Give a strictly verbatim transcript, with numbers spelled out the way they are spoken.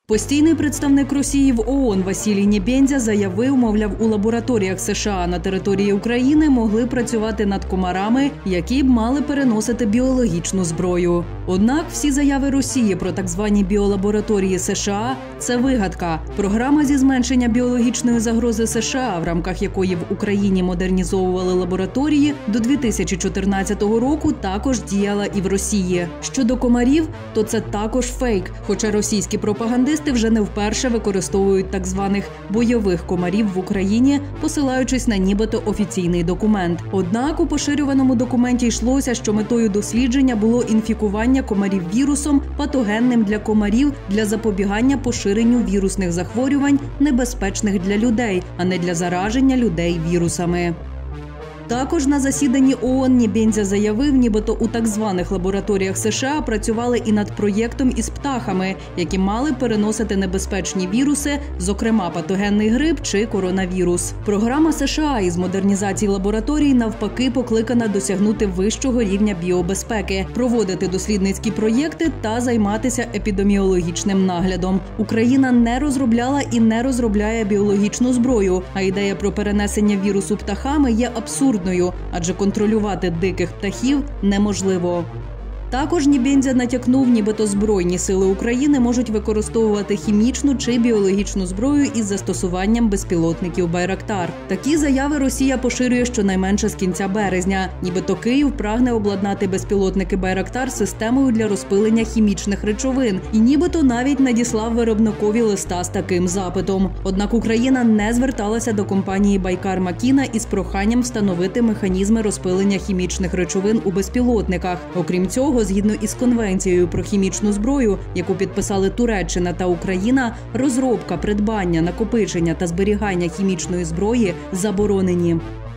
Постійний представник Росії в ООН Василій Нєбєндзя заявив, мовляв, у лабораторіях США на території України могли працювати над комарами, які б мали переносити біологічну зброю. Однак всі заяви Росії про так звані біолабораторії США – це вигадка. Програма зі зменшення біологічної загрози США, в рамках якої в Україні модернізовували лабораторії, до дві тисячі чотирнадцятого року також діяла і в Росії. Щодо комарів, то це також фейк, хоча російські пропагандисти вже не вперше використовують так званих бойових комарів в Україні, посилаючись на нібито офіційний документ. Однак у поширюваному документі йшлося, що метою дослідження було інфікування комарів вірусом, патогенним для комарів, для запобігання поширенню вірусних захворювань, небезпечних для людей, а не для зараження людей вірусами. Також на засіданні ООН Нєбєндзя заявив, нібито у так званих лабораторіях США працювали і над проєктом із птахами, які мали переносити небезпечні віруси, зокрема патогенний грип чи коронавірус. Програма США із модернізації лабораторій навпаки покликана досягнути вищого рівня біобезпеки, проводити дослідницькі проєкти та займатися епідеміологічним наглядом. Україна не розробляла і не розробляє біологічну зброю, а ідея про перенесення вірусу птахами є абсурдною. Адже контролювати диких птахів неможливо. Також Нєбєндзя натякнув, нібито Збройні сили України можуть використовувати хімічну чи біологічну зброю із застосуванням безпілотників «Байрактар». Такі заяви Росія поширює щонайменше з кінця березня. Нібито Київ прагне обладнати безпілотники «Байрактар» системою для розпилення хімічних речовин. І нібито навіть надіслав виробникові листа з таким запитом. Однак Україна не зверталася до компанії «Байкар Макіна» із проханням встановити механізми розпилення хімічних речовин у безпілотниках. Окрім цього, згідно із Конвенцією про хімічну зброю, яку підписали Туреччина та Україна, розробка, придбання, накопичення та зберігання хімічної зброї заборонені.